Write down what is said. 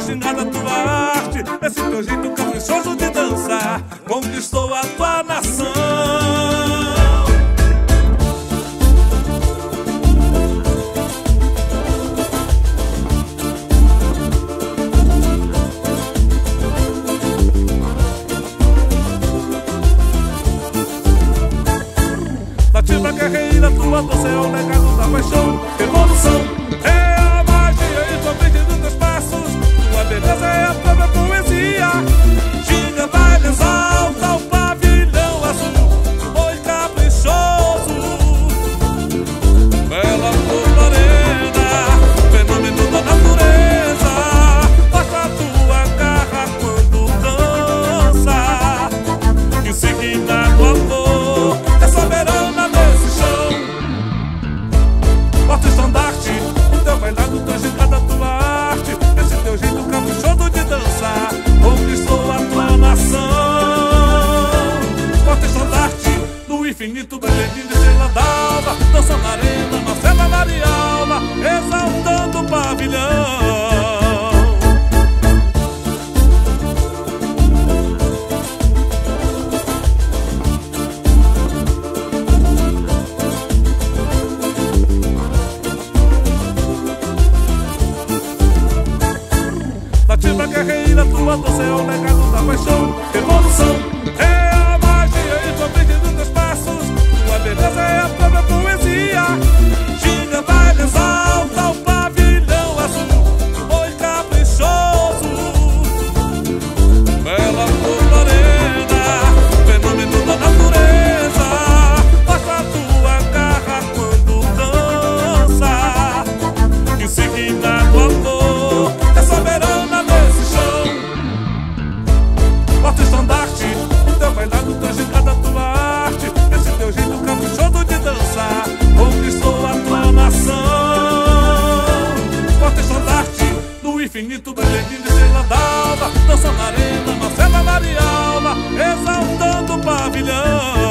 gingada tua arte, esse teu jeito caprichoso de dançar conquistou a tua nação. Nativa guerreira, tua doce é o legado da paixão. Evolução é a magia e somente dos teus passos. Tua beleza é a própria poesia. Ginga vai exalta o pavilhão azul. Oi caprichoso, bela flor morena, fenômeno da natureza. Mostra a tua garra quando dança, insignia do amor, é soberana. Bota o estandarte, o teu bailado, tua gingada, tua arte, esse teu jeito caprichoso de dançar conquistou a tua nação. Bota o estandarte, no infinito brilhante de estrela d'alva, dança na arena, Marcela Marialva, exaltando o pavilhão. Nativa guerreira, tua doce é o legado da paixão. Evolução é a magia e somente dos teus passos. Tua beleza é a própria poesia. Ginga vai exalta o pavilhão azul. Oi caprichoso, bela flor morena, fenômeno da natureza. Mostra a tua garra quando dança, insignia do amor, é soberana. Bota o estandarte, o teu bailado, tua gingada, tua arte, esse teu jeito caprichoso de dançar conquistou a tua nação. Bota o estandarte, no infinito brilhante de estrela d'alva, dança na arena, Marcela Marialva, exaltando o pavilhão.